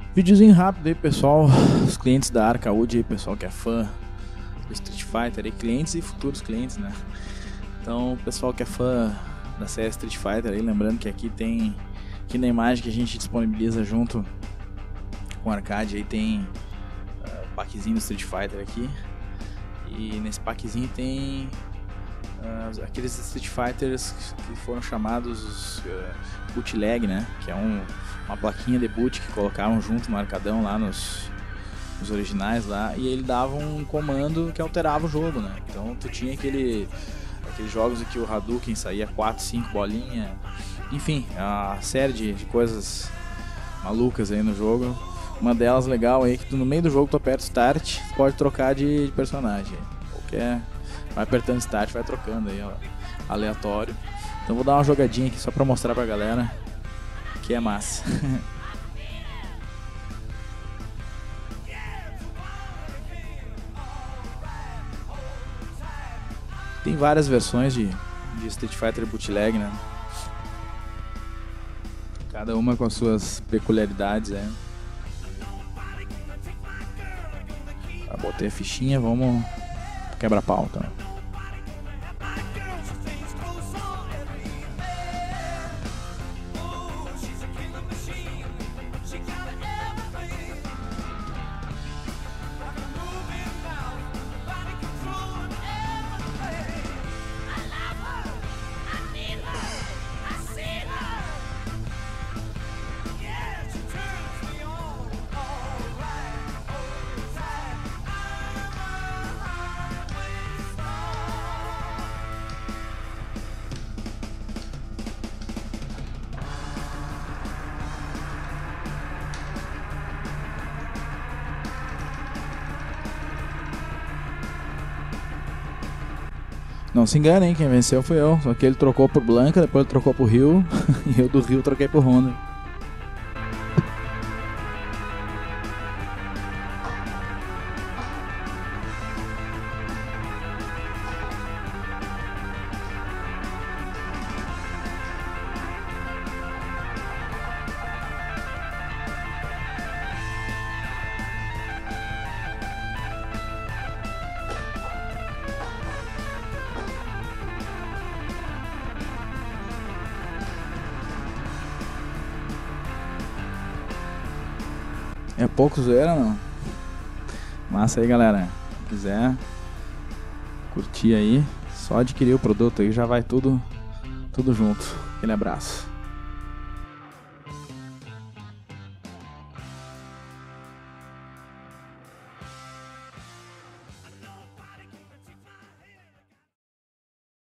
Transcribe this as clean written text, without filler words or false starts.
Videozinho rápido aí, pessoal. Os clientes da Arcaúde aí, pessoal que é fã do Street Fighter aí, clientes e futuros clientes, né? Então, o pessoal que é fã da série Street Fighter aí, lembrando que aqui tem, aqui na imagem que a gente disponibiliza junto com o arcade aí, tem o packzinho do Street Fighter aqui. E nesse packzinho tem aqueles Street Fighters que foram chamados bootleg, né? Que é uma plaquinha de boot que colocavam junto no arcadão lá nos originais lá, e ele dava um comando que alterava o jogo, né? Então tu tinha aqueles jogos em que o Hadouken saía 4, 5 bolinhas, enfim, a série de coisas malucas aí no jogo. Uma delas legal aí que tu, no meio do jogo tu aperta Start, tu pode trocar de personagem. Qualquer, vai apertando Start, vai trocando aí, ó, aleatório. Então vou dar uma jogadinha aqui só pra mostrar pra galera que é massa. Tem várias versões de Street Fighter bootleg, né? Cada uma com as suas peculiaridades, né? Botei a fichinha, vamos quebra-pau, então. Não se engane, hein? Quem venceu foi eu. Só que ele trocou por Blanca, depois ele trocou por Ryu. E eu do Ryu troquei por Honda. É pouco zoeira, não? Massa aí, galera. Se quiser curtir aí, só adquirir o produto aí já vai tudo junto. Aquele abraço.